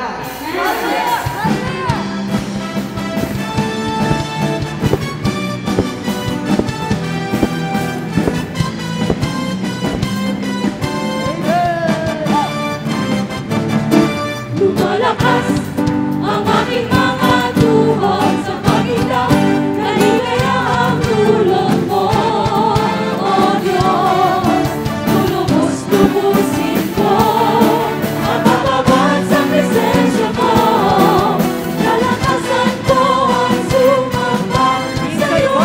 Lumalakas ang aking mga tuhod sa pagitang kaligayahang tulong mo, O Diyos. Lubos-lubusin ko ang bababad sa presensya mo. Kalakasan ko ang sumamba sa'yo.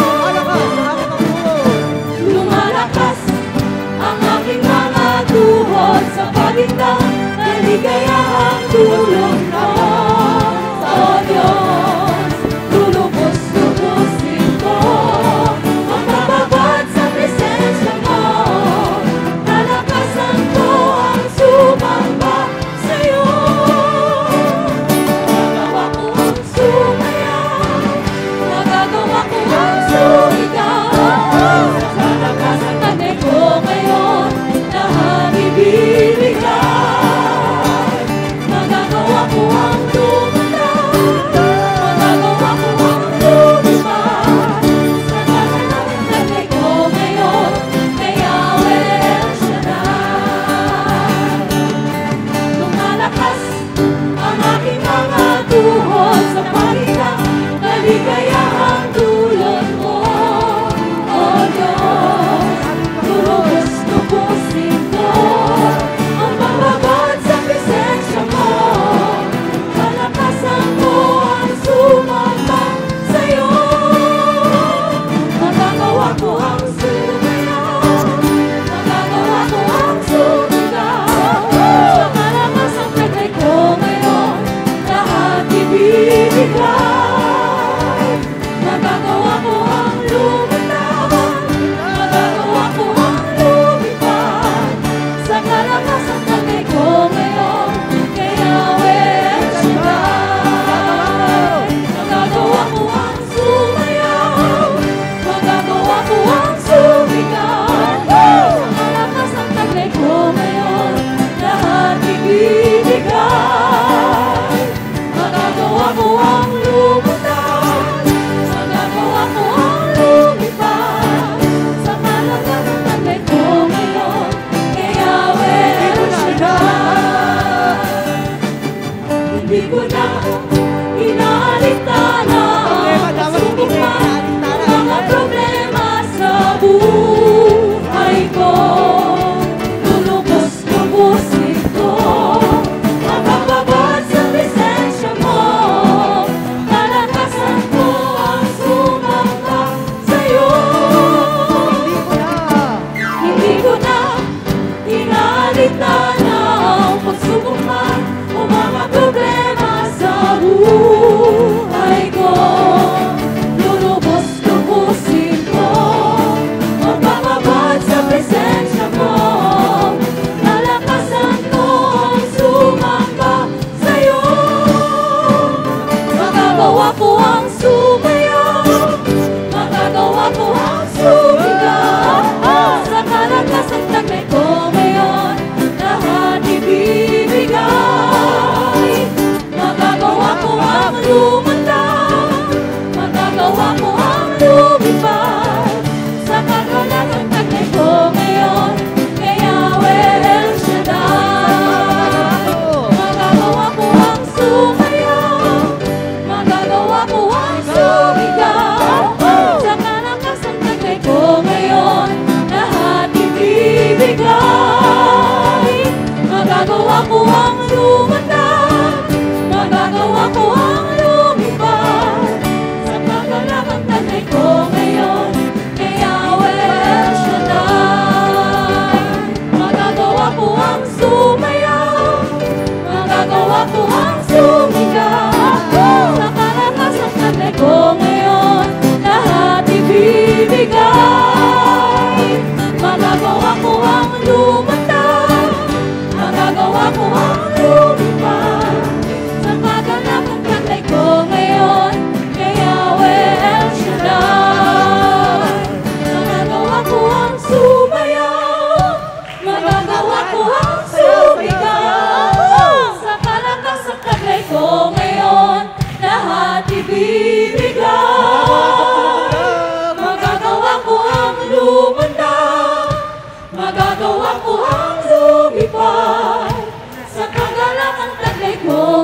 Lumalakas ang aking mga tuhod sa pagitang kaligayahang tulong mo, O Diyos. Lulubos-lubusin ko ang bababad sa presensya mo. Kalakasan ko ang sumamba sa'yo. Magagawa ko ang sumayaw, magagawa ko ang sumigaw. Sa lakas ng tanay ko ngayon, lahat ibibigay. Magagawa ko ang lumitaw, magagawa ko ang lumipad. Sa lakas ng tanay ko ngayon, kay Yahweh El Shaddai. Lumalakas ang aking mga tuhod sa pagitang kaligayahang tulad mo, O Diyos. Lubos-lubusin ko ang bababad sa presensya mo. Kalakasan ko ang sumamba sa'yo. Magagawa ko ang sumayaw, magagawa ko ang sumigaw. Sa kalakas ang tagay ko ngayon, lahat ibibigay. Magagawa ko ang lumitawan, magagawa ko ang lumipad. Sa kalakas ang tagay ko ngayon, kay Yahweh El Shaddai. Magagawa ko ang sumayaw, magagawa ko ang sumigaw. Sa kalakas ang tagay ko ngayon, lahat ibibigay. Magagawa ko ang lumutad, magagawa ko ang lumipad. Sa kalakas ang tagay ko ngayon, kay Yahweh El Shaddai. Hindi ko na inaalintana ang pagsubok man, ang mga problema sa buhay ko. Lulubos-lubusin ko ang bababad sa presensya mo. Kalakasan ko ang sumamba sa'yo. Hindi ko na inaalintana ang pagsubok man o mga problema sa buhay ko. Lulubos-lubusin ko ang bababad sa presensya mo. Kalakasan ko ang sumamba sa'yo. Magagawa ko ang sumayaw, magagawa ko ang sumigaw. Sa kalakas ang tagay ko ngayon, lahat ibibigay. Magagawa ko ang lumantang, magagawa ko ang lumipad. Sa kalakas ang tagay ko ngayon, kay Yahweh El Shaddai. Magagawa ko ang sumayaw, magagawa ko ang sumigaw. Sa kalakas ang tagay ko ngayon, lahat ibibigay. Magagawa ko ang lumantang, magagawa ko ang lumipad. Sa kalakas ang tagay ko ngayon, kay Yahweh El Shaddai. Magagawa ko ang sumayaw, magagawa ko ang sumigaw. Sa kalakas ang tagay ko ngayon, lahat ibibigay. Magagawa ko ang lumantang, magagawa ko ang lumipad. Sa kalakas ang tagay ko ngayon, kay Yahweh El Shaddai. Magagawa ko ang sumayaw, magagawa ko ang sumigaw. Sa kalakas ang Ala kang taglay ko